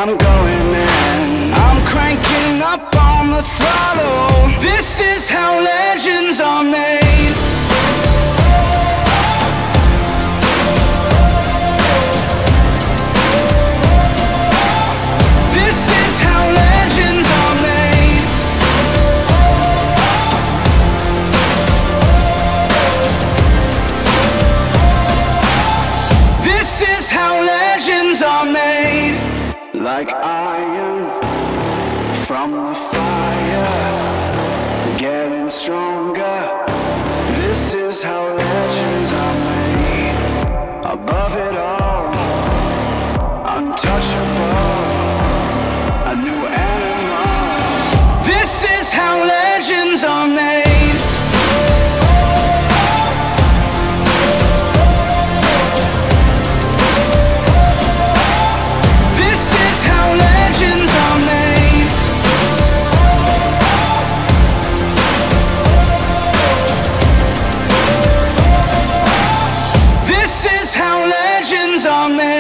I'm going in. I'm cranking up on the throttle. This is how legends are made. This is how legends are made. This is how legends are made. Like iron from the fire, getting stronger. This is how legends are made. Above it all, untouchable, a new animal. This is how legends are made. This is how legends are made. This is how legends are made.